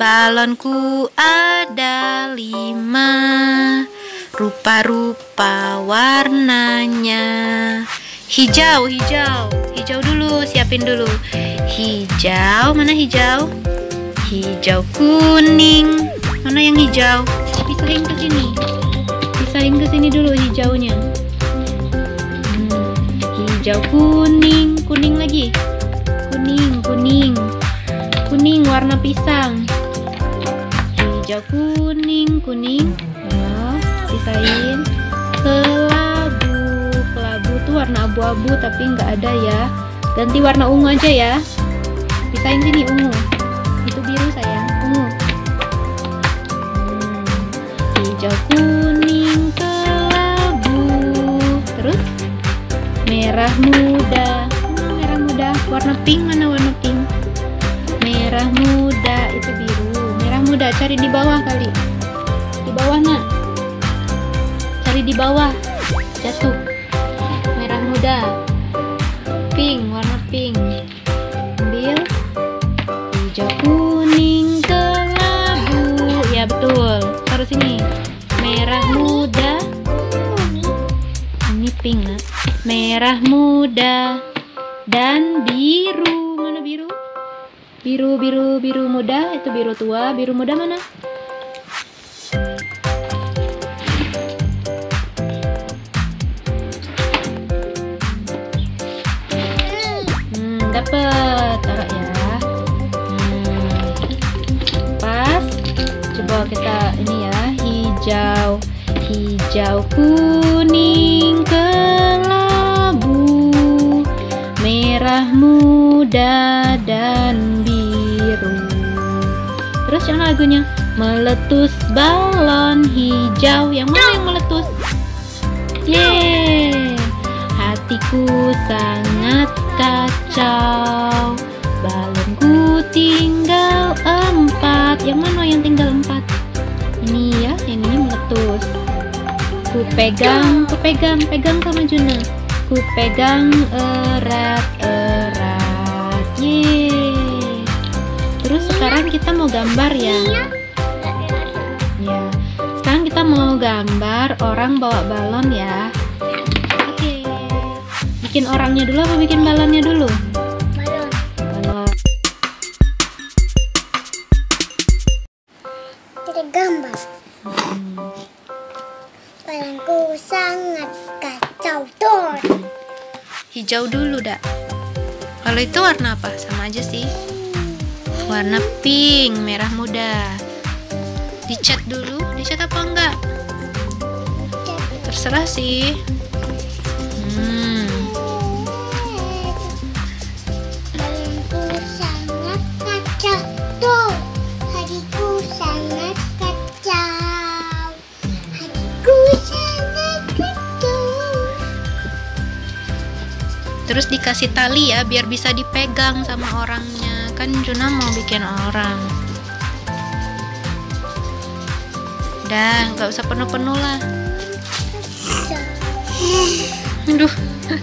Balonku ada 5, rupa-rupa warnanya. Hijau, hijau, hijau dulu, siapin dulu. Hijau, mana hijau? Hijau kuning. Mana yang hijau? Pisahin ke sini. Pisahin ke sini dulu hijaunya. Hijau kuning, kuning lagi. Kuning, kuning. Kuning warna pisang. Hijau kuning, kuning. Ya, pisahin. Kelabu, kelabu tuh warna abu-abu tapi nggak ada ya. Ganti warna ungu aja ya. Pisahin sini ungu. Itu biru sayang, ungu. Hijau kuning kelabu. Terus merah muda. Merah muda. Warna pink, mana warna pink? Merah muda itu biru. Merah muda cari di bawah kali. Di bawah nak. Cari di bawah. Jatuh. Merah muda. Pink, warna pink. Ambil. Hijau kuning kelabu. Ya betul. Taruh sini. Merah muda. Ini pink nak. Merah muda dan biru. Mana biru? Biru, biru, biru muda. Itu biru tua. Biru muda mana? Dapat. Taruh ya. Pas. Coba kita ini ya. Hijau. Hijau kuning kelabu. Merah muda dan biru. Terus yang lagunya meletus balon hijau. Yang mana yang meletus? Yeay. Hatiku sangat kacau. Balonku tinggal 4. Yang mana yang tinggal 4? Ini ya, yang ini meletus. Ku pegang, pegang sama Juna. Ku pegang erat-erat. Yeay. Terus sekarang kita mau gambar ya. Ya. Sekarang kita mau gambar orang bawa balon ya. Oke. Bikin orangnya dulu apa bikin balonnya dulu? Balon. Balon. Kita gambar. Balonku sangat kacau tuh. Hijau dulu dak. Kalau itu warna apa? Sama aja sih. Warna pink, merah muda. Dicat dulu, dicat apa enggak? Terserah sih. Balonku sangat kacau tuh. Hatiku sangat kacau. Hatiku sangat kacau. Terus dikasih tali ya, biar bisa dipegang sama orangnya. Kan Juna mau bikin orang. Udah, nggak usah penuh-penuh lah. Aduh.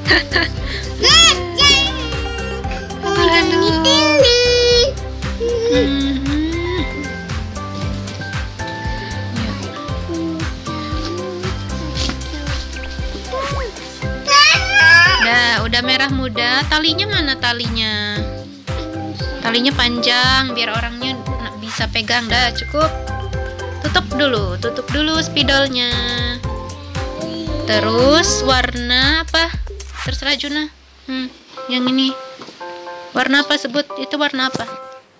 Udah merah muda. Talinya mana talinya? Talinya panjang biar orangnya bisa pegang. Dah cukup. Tutup dulu spidolnya. Terus warna apa? Terserah Juna. Yang ini. Warna apa sebut? Itu warna apa?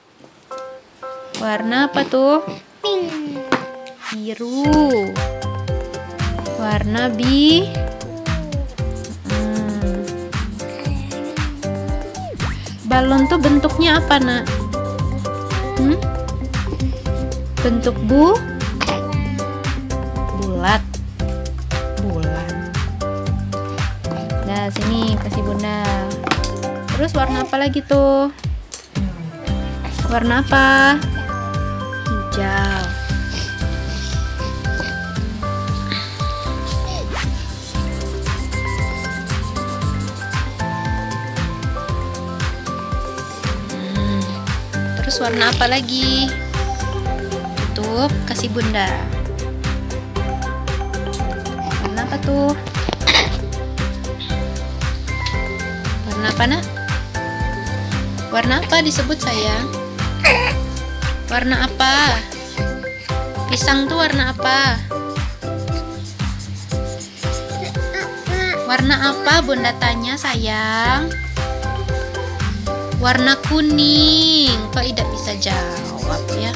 Warna apa tuh? Pink. Biru. Warna balon tuh bentuknya apa nak? Bentuk bulat. Nah sini kasih bunda. Terus warna apa lagi tuh? Warna apa? Hijau. Terus warna apa lagi? Cukup, kasih bunda. Warna apa tuh? Warna apa, nak? Warna apa disebut sayang? Warna apa? Pisang tuh warna apa? Warna apa bunda tanya sayang? Warna kuning. Kok tidak bisa jawab ya?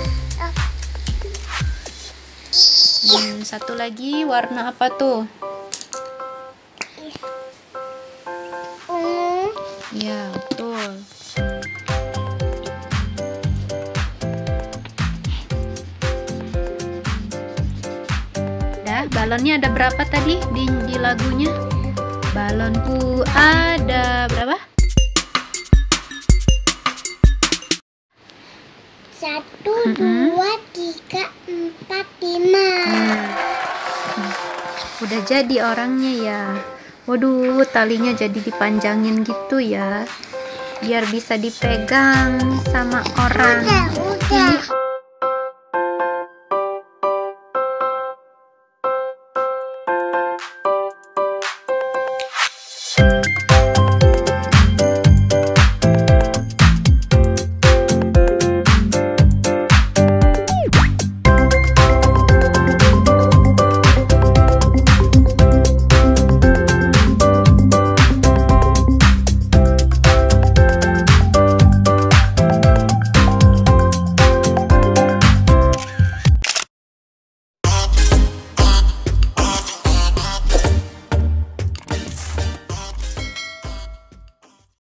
Satu lagi warna apa tuh? Ungu. Ya, betul. Balonnya ada berapa tadi di lagunya? Balonku ada berapa? 1, 2, 3, 4, 5. Udah jadi orangnya ya. Waduh, talinya jadi dipanjangin gitu ya, biar bisa dipegang sama orang. Udah.